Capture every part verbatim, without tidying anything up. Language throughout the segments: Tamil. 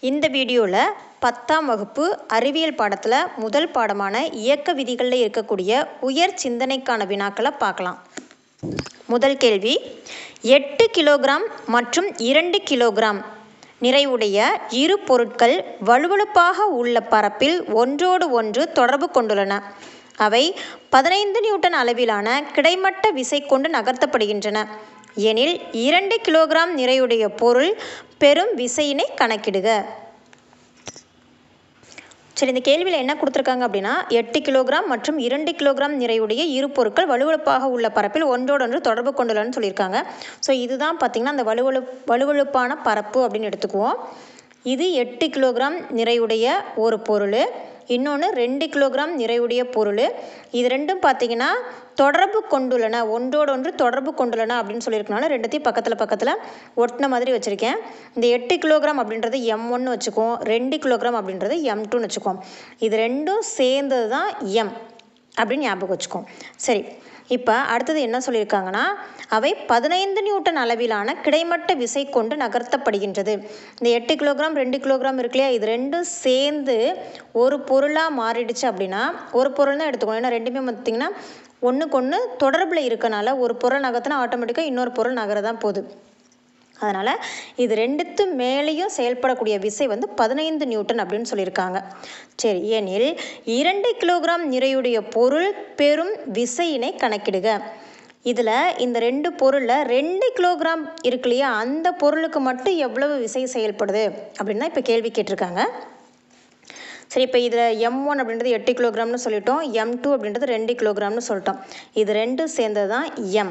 இந்த வீடியோவில் பத்தாம் வகுப்பு அறிவியல் பாடத்தில் முதல் பாடமான இயக்க விதிகளில் இருக்கக்கூடிய உயர் சிந்தனைக்கான வினாக்களை பார்க்கலாம். முதல் கேள்வி, எட்டு கிலோகிராம் மற்றும் இரண்டு கிலோகிராம் நிறைவுடைய இரு பொருட்கள் வழுவழுப்பாக உள்ள பரப்பில் ஒன்றோடு ஒன்று தொடர்பு கொண்டுள்ளன. அவை பதினைந்து நியூட்டன் அளவிலான கிடைமட்ட விசை கொண்டு நகர்த்தப்படுகின்றன எனில் இரண்டு கிலோகிராம் நிறையுடைய பொருள் பெரும் விசையினை கணக்கிடுக. சரி, இந்த கேள்வியில் என்ன கொடுத்துருக்காங்க அப்படின்னா, எட்டு கிலோகிராம் மற்றும் இரண்டு கிலோகிராம் நிறையுடைய இரு பொருட்கள் வலுவழுப்பாக உள்ள பரப்பில் ஒன்றோடொன்று தொடர்பு கொண்டுள்ளன்னு சொல்லியிருக்காங்க. ஸோ இதுதான் பார்த்திங்கன்னா அந்த வலுவழு வலுவழுப்பான பரப்பு அப்படின்னு எடுத்துக்குவோம். இது எட்டு கிலோகிராம் நிறையுடைய ஒரு பொருள், இன்னொன்று ரெண்டு கிலோகிராம் நிறையுடைய பொருள். இது ரெண்டும் பார்த்திங்கன்னா தொடர்பு கொண்டுள்ளன, ஒன்றோடொன்று தொடர்பு கொண்டுள்ளன அப்படின்னு சொல்லியிருக்கனால ரெண்டுத்தையும் பக்கத்தில் பக்கத்தில் ஒட்டின மாதிரி வச்சுருக்கேன். இந்த எட்டு கிலோகிராம் அப்படின்றது எம் ஒன்னு வச்சுக்குவோம், ரெண்டு கிலோகிராம் அப்படின்றது எம் டூன்னு வச்சுக்குவோம். இது ரெண்டும் சேர்ந்தது தான் எம் அப்படின்னு ஞாபகம் வச்சுக்குவோம். சரி, இப்போ அடுத்தது என்ன சொல்லியிருக்காங்கன்னா, அவை பதினைந்து நியூட்டன் அளவிலான கிடைமட்ட விசை கொண்டு நகர்த்தப்படுகின்றது. இந்த எட்டு கிலோகிராம் ரெண்டு கிலோகிராம் இருக்கு இல்லையா, இது ரெண்டும் சேர்ந்து ஒரு பொருளாக மாறிடுச்சு அப்படின்னா, ஒரு பொருள் தான் எடுத்துக்கணும். ஏன்னா ரெண்டுமே பார்த்திங்கன்னா ஒன்றுக்கு ஒன்று தொடர்பில் இருக்கனால ஒரு பொருள் நகர்த்தினா ஆட்டோமேட்டிக்காக இன்னொரு பொருள் நகரதான் போகுது. அதனால் இது ரெண்டுத்து மேலேயும் செயல்படக்கூடிய விசை வந்து பதினைந்து நியூட்டன் அப்படின்னு சொல்லியிருக்காங்க. சரி, ஏனில் இரண்டு கிலோகிராம் நிறையுடைய பொருள் பெரும் விசையினை கணக்கிடுக. இதில் இந்த ரெண்டு பொருளில் ரெண்டு கிலோகிராம் இருக்கு இல்லையா, அந்த பொருளுக்கு மட்டும் எவ்வளவு விசை செயல்படுது அப்படின்னு தான் இப்போ கேள்வி கேட்டிருக்காங்க. சரி, இப்போ இதில் எம் ஒன் அப்படின்றது எட்டு கிலோகிராம்னு சொல்லிட்டோம், எம் டூ அப்படின்றது ரெண்டு கிலோகிராம்னு சொல்லிட்டோம். இது ரெண்டும் சேர்ந்தது தான் M.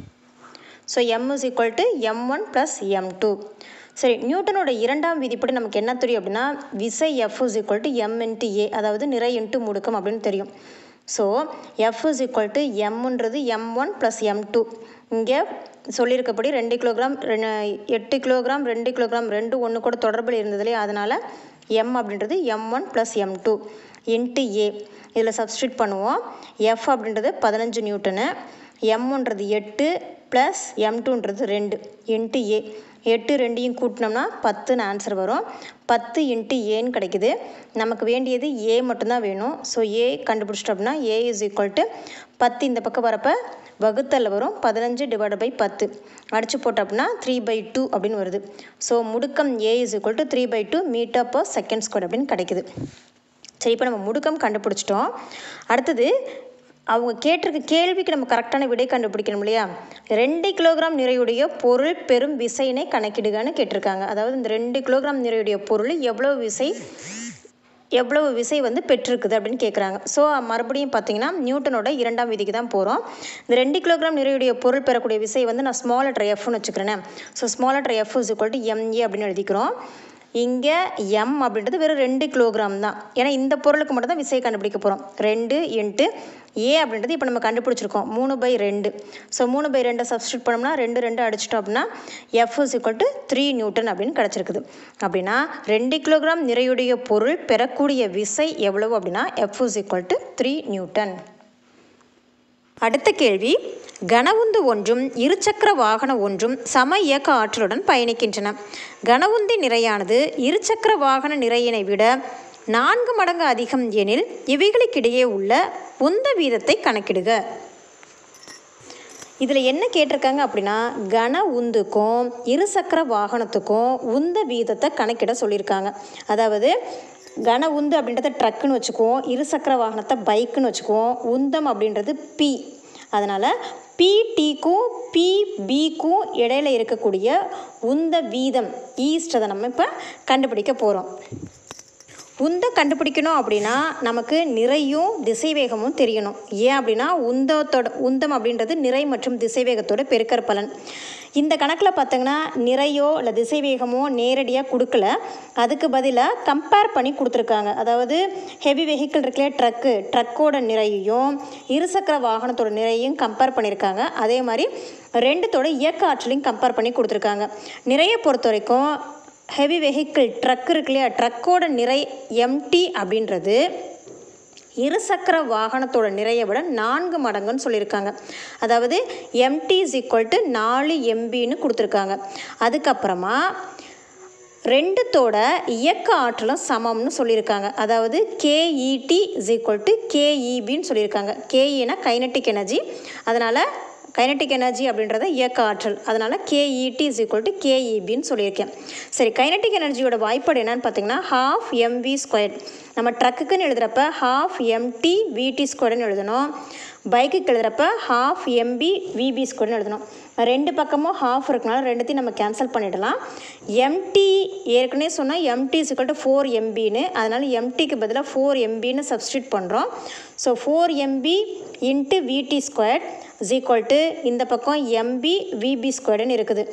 So M is equal to M one plus M two. சரி, நியூட்டனோட இரண்டாம் விதிப்படி நமக்கு என்ன தெரியும் அப்படின்னா, விசை F is equal to M into A, அதாவது நிறை இன்ட்டு முடுக்கம் அப்படின்னு தெரியும். So F is equal to எம்ன்றது M one plus M two. இங்கே சொல்லியிருக்கப்படி ரெண்டு கிலோகிராம் எட்டு கிலோகிராம் ரெண்டு கிலோகிராம் ரெண்டு ஒன்று கூட தொடர்பில் இருந்ததுலேயே, அதனால் எம் அப்படின்றது M one plus M two into A. இதில் சப்ஸ்டியூட் பண்ணுவோம். எஃப் அப்படின்றது பதினஞ்சு நியூட்டனு, எம்ன்றது எட்டு ப்ளஸ் எம் டூன்றது ரெண்டு இன்ட்டு ஏ. எட்டு ரெண்டையும் கூட்டினோம்னா பத்துன்னு ஆன்சர் வரும். பத்து இன்ட்டு ஏன்னு கிடைக்குது. நமக்கு வேண்டியது ஏ மட்டும்தான் வேணும். ஸோ ஏ கண்டுபிடிச்சிட்டோம் அப்படின்னா ஏ இஸ் ஈக்குவல் டு பத்து இந்த பக்கம் வரப்போ வகுத்தலில் வரும், பதினஞ்சு டிவைட் பை பத்து அடித்து போட்டோம் அப்படின்னா த்ரீ பை டூ அப்படின்னு வருது. ஸோ முடுக்கம் A is equal to three by two metre per second square அப்படின்னு கிடைக்குது. சரி, இப்போ நம்ம முடுக்கம் கண்டுபிடிச்சிட்டோம். அடுத்தது அவங்க கேட்டிருக்க கேள்விக்கு நம்ம கரெக்டான விடை கண்டுபிடிக்கணும் இல்லையா. ரெண்டு கிலோகிராம் நிறையுடைய பொருள் பெரும் விசையினை கணக்கிடுகன்னு கேட்டிருக்காங்க. அதாவது இந்த ரெண்டு கிலோகிராம் நிறையுடைய பொருள் எவ்வளவு விசை எவ்வளவு விசை வந்து பெற்றிருக்குது அப்படின்னு கேட்குறாங்க. ஸோ மறுபடியும் பார்த்தீங்கன்னா நியூட்டனோட இரண்டாம் விதிக்கு தான் போகிறோம். இந்த ரெண்டு கிலோகிராம் நிறையுடைய பொருள் பெறக்கூடிய விசை வந்து நான் ஸ்மால் லெட்டர் எஃப்னு வச்சுக்கிறேன். So small letter F is equal to M A அப்படின்னு எழுதிக்கிறோம். இங்கே எம் அப்படின்றது வெறும் ரெண்டு கிலோகிராம் தான். ஏன்னா இந்த பொருளுக்கு மட்டும் தான் விசையை கண்டுபிடிக்க போகிறோம். ரெண்டு இன்ட்டு ஏ அப்படின்றது இப்போ நம்ம கண்டுபிடிச்சிருக்கோம் மூணு பை ரெண்டு. ஸோ மூணு பை ரெண்டை சப்ஸ்டியூட் பண்ணோம்னா ரெண்டு ரெண்டு அடிச்சிட்டோம் அப்படின்னா F is equal to three newton அப்படின்னு கிடச்சிருக்குது. அப்படின்னா ரெண்டு கிலோகிராம் நிறையுடைய பொருள் பெறக்கூடிய விசை எவ்வளவு அப்படின்னா F is equal to three newton. அடுத்த கேள்வி, கனவுந்து ஒன்றும் இருசக்கர வாகனம் ஒன்றும் சம இயக்க ஆற்றலுடன் பயணிக்கின்றன. கனவுந்தி நிறையானது இருசக்கர வாகன நிறையினை விட நான்கு மடங்கு அதிகம் எனில் இவைகளுக்கிடையே உள்ள உந்த வீதத்தை கணக்கிடுக. இதில் என்ன கேட்டிருக்காங்க அப்படின்னா, கன உந்துக்கும் இருசக்கர வாகனத்துக்கும் உந்த வீதத்தை கணக்கிட சொல்லியிருக்காங்க. அதாவது கன உந்து அப்படின்றத ட்ரக்குன்னு வச்சுக்குவோம், இருசக்கர வாகனத்தை பைக்குன்னு வச்சுக்குவோம், உந்தம் அப்படின்றது பி. அதனால் பிடிக்கும் பிபிக்கும் இடையில இருக்கக்கூடிய உந்த வீதம் ஈஸ்டதை நம்ம இப்போ கண்டுபிடிக்க போகிறோம். உந்த கண்டுபிடிக்கணும் அப்படின்னா நமக்கு நிறையும் திசைவேகமும் தெரியணும். ஏன் அப்படின்னா உந்தத்தோட உந்தம் அப்படின்றது நிறை மற்றும் திசைவேகத்தோட பெருக்கற் பலன். இந்த கணக்கில் பார்த்தீங்கன்னா நிறையோ இல்லை திசைவேகமோ நேரடியாக கொடுக்கல, அதுக்கு பதிலாக கம்பேர் பண்ணி கொடுத்துருக்காங்க. அதாவது ஹெவி வெஹிக்கிள் இருக்கலே ட்ரக்கு, ட்ரக்கோட நிறையையும் இருசக்கர வாகனத்தோட நிறையையும் கம்பேர் பண்ணியிருக்காங்க. அதே மாதிரி ரெண்டுத்தோட இயக்க ஆற்றலையும் கம்பேர் பண்ணி கொடுத்துருக்காங்க. நிறைய பொறுத்த வரைக்கும் ஹெவி வெஹிக்கிள் ட்ரக் இருக்கு இல்லையா, ட்ரக்கோட நிறை எம்டி அப்படின்றது இருசக்கர வாகனத்தோட நிறையை விட நான்கு மடங்குன்னு சொல்லியிருக்காங்க. அதாவது எம்டி இஸ் ஈக்குவல் டு நாலு எம்பின்னு கொடுத்துருக்காங்க. அதுக்கப்புறமா ரெண்டுத்தோட இயக்க ஆற்றலும் சமம்னு சொல்லியிருக்காங்க. அதாவது கேஇடி இஸ் ஈக்குவல் டு கேஇபின்னு சொல்லியிருக்காங்க. கேஇனா கைனட்டிக் எனர்ஜி, அதனால் கைனட்டிக் எனர்ஜி அப்படின்றத இயக்க ஆற்றல், அதனால் கேஇடி இஸ் ஈக்குவல் டு கேஇபின்னு சொல்லியிருக்கேன். சரி, கைனட்டிக் எனர்ஜியோட வாய்ப்பாடு என்னன்னு பார்த்தீங்கன்னா ஹாஃப் எம்வி ஸ்கொயர். நம்ம ட்ரக்குக்குன்னு எழுதுகிறப்ப ஹாஃப் எம்டி விடி ஸ்கொயர்னு எழுதணும். பைக்குக்கு எழுதுகிறப்ப ஹாஃப் எம்பி விபி ஸ்கொயர்னு எழுதணும். ரெண்டு பக்கமும் ஹாஃப் இருக்கனால ரெண்டுத்தையும் நம்ம கேன்சல் பண்ணிடலாம். எம்டி ஏற்கனவே சொன்னால் M T is equal to four எம்பின்னு, அதனால் எம்டிக்கு பதிலாக ஃபோர் எம்பின்னு சப்ஸ்டியூட் பண்ணுறோம். So four M P into V T square is equal to இந்த பக்கம் எம்பி விபி ஸ்கொயர்னு இருக்குது.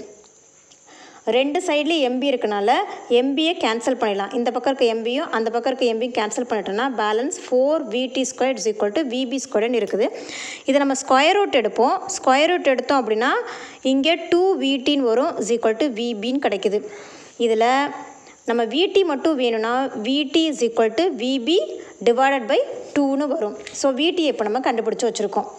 ரெண்டு சைட்லேயும் எம்பி இருக்கனால எம்பியை கேன்சல் பண்ணிடலாம். இந்த பக்கம் இருக்க எம்பியும் அந்த பக்கம் இருக்க எம்பியும் கேன்சல் பண்ணிட்டோம்னா balance four V T square is equal to V P ஸ்கொயர்னு இருக்குது. இதை நம்ம ஸ்கொயர் ரூட் எடுப்போம். ஸ்கொயர் ரூட் எடுத்தோம் அப்படின்னா இங்கே டூ விடின்னு வரும் இஸ் ஈக்குவல் டு விபின்னு கிடைக்குது. இதில் நம்ம விடி மட்டும் வேணும்னா V T is equal to V P divided by டூன்னு வரும். ஸோ விடி இப்போ நம்ம கண்டுபிடிச்சி வச்சுருக்கோம்.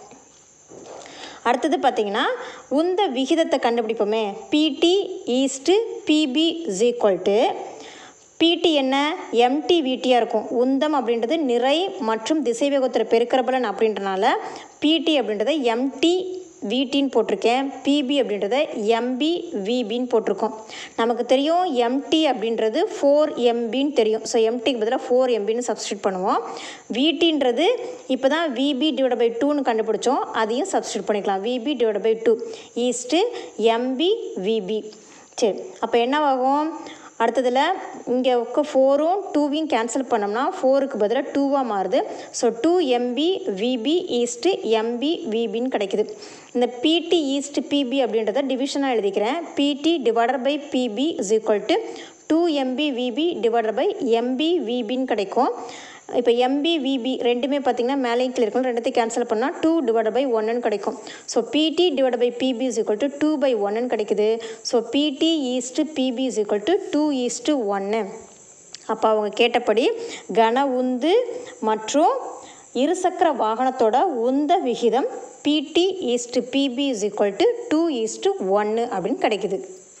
அடுத்தது பார்த்திங்கன்னா உந்த விகிதத்தை கண்டுபிடிப்போமே. P T is to BP is equal to P T என்ன எம்டி விடியாக இருக்கும். உந்தம் அப்படின்றது நிறை மற்றும் திசைவேகத்தில் பெருக்கறபலன் அப்படின்றனால பிடி அப்படின்றத எம்டி விடின்னு போட்டிருக்கேன். பிபி அப்படின்றத எம்பி விபின்னு போட்டிருக்கோம். நமக்கு தெரியும் எம்டி அப்படின்றது ஃபோர் எம்பின்னு தெரியும். ஸோ எம்டிக்கு பதிலாக ஃபோர் எம்பின்னு சப்ஸ்டியூட் பண்ணுவோம். விடின்றது இப்போ தான் விபி டிவைட் பை டூன்னு கண்டுபிடிச்சோம், அதையும் சப்ஸ்டியூட் பண்ணிக்கலாம். V P divide by two is to M P V P. சரி, அப்போ என்னவாகும்? அடுத்ததில் இங்கே இருக்க ஃபோரும் டூவையும் கேன்சல் பண்ணோம்னா ஃபோருக்கு பதிலாக டூவாக மாறுது. So two MB VB is to MB விபின்னு கிடைக்குது. இந்த பிடி ஈஸ்ட்டு பிபி அப்படின்றத டிவிஷனாக எழுதிக்கிறேன். PD divided by PB is equal to two MB VB divided by MB விபின்னு கிடைக்கும். இப்போ எம்பி விபி ரெண்டுமே பார்த்திங்கன்னா மேலேயும் கீழே இருக்கணும். ரெண்டுத்தையும் கேன்சல் பண்ணால் டூ டிவைட் பை ஒன்னு கிடைக்கும். So PD divide by PB is equal to two by ஒன்னு கிடைக்குது. So PD is to BP is equal to two is to ஒன்று. அப்போ அவங்க கேட்டபடி கன உந்து மற்றும் இருசக்கர வாகனத்தோட உந்த விகிதம் PD is to BP is equal to two is to ஒன்று அப்படின்னு கிடைக்குது.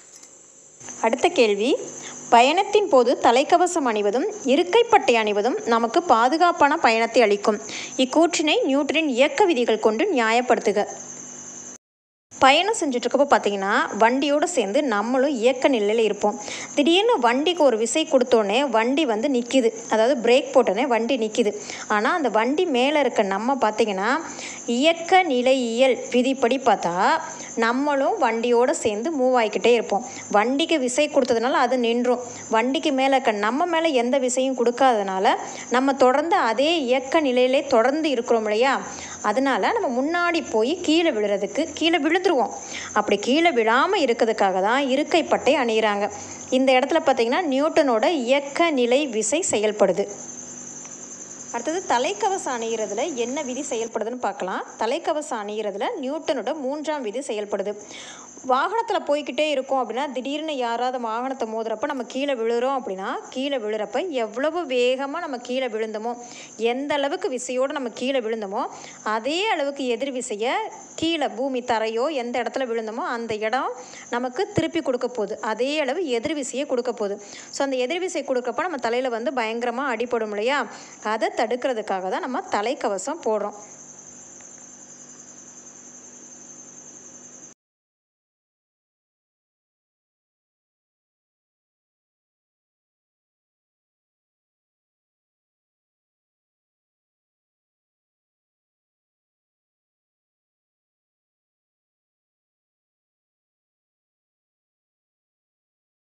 அடுத்த கேள்வி, பயணத்தின் போது தலைக்கவசம் அணிவதும் இருக்கைப்பட்டை அணிவதும் நமக்கு பாதுகாப்பான பயணத்தை அளிக்கும். இக்கூற்றினை நியூட்டனின் இயக்க விதிகள் கொண்டு நியாயப்படுத்துக. பயணம் செஞ்சுட்ருக்கப்போ பார்த்தீங்கன்னா வண்டியோடு சேர்ந்து நம்மளும் இயக்க நிலையில் இருப்போம். திடீர்னு வண்டிக்கு ஒரு விசை கொடுத்தோன்னே வண்டி வந்து நிற்கிது, அதாவது பிரேக் போட்டோன்னே வண்டி நிற்கிது. ஆனால் அந்த வண்டி மேலே இருக்க நம்ம பார்த்திங்கன்னா இயக்க நிலையியல் விதிப்படி பார்த்தா நம்மளும் வண்டியோடு சேர்ந்து மூவ் ஆகிக்கிட்டே இருப்போம். வண்டிக்கு விசை கொடுத்ததுனால அது நின்றும். வண்டிக்கு மேலே இருக்க நம்ம மேலே எந்த விசையும் கொடுக்காதனால நம்ம தொடர்ந்து அதே இயக்க நிலையிலே தொடர்ந்து இருக்கிறோம் இல்லையா? அதனால் நம்ம முன்னாடி போய் கீழே விழுறதுக்கு கீழே விழுந்துருவோம். அப்படி கீழே விழாமல் இருக்கிறதுக்காக தான் இருக்கைப்பட்டை அணிகிறாங்க. இந்த இடத்துல பார்த்திங்கன்னா நியூட்டனோட இயக்க நிலை விசை செயல்படுது. அடுத்தது தலைக்கவசம் அணிகிறதுல என்ன விதி செயல்படுதுன்னு பார்க்கலாம். தலைக்கவசம் அணிகிறதுல நியூட்டனோட மூன்றாம் விதி செயல்படுது. வாகனத்தில் போய்கிட்டே இருக்கோம் அப்படின்னா திடீர்னு யாராவது வாகனத்தை மோதுறப்ப நம்ம கீழே விழுறோம் அப்படின்னா கீழே விழுறப்ப எவ்வளவு வேகமாக நம்ம கீழே விழுந்தோமோ, எந்த அளவுக்கு விசையோடு நம்ம கீழே விழுந்தோமோ அதே அளவுக்கு எதிர் விசையை கீழே பூமி தரையோ எந்த இடத்துல விழுந்தோமோ அந்த இடம் நமக்கு திருப்பி கொடுக்க போகுது. அதே அளவு எதிர் விசையை கொடுக்க போகுது. ஸோ அந்த எதிர் விசை கொடுக்கப்போ நம்ம தலையில் வந்து பயங்கரமாக அடிபடும் இல்லையா? அதை தடுக்கிறதுக்காக தான் நம்ம தலைக்கவசம் போடுறோம்.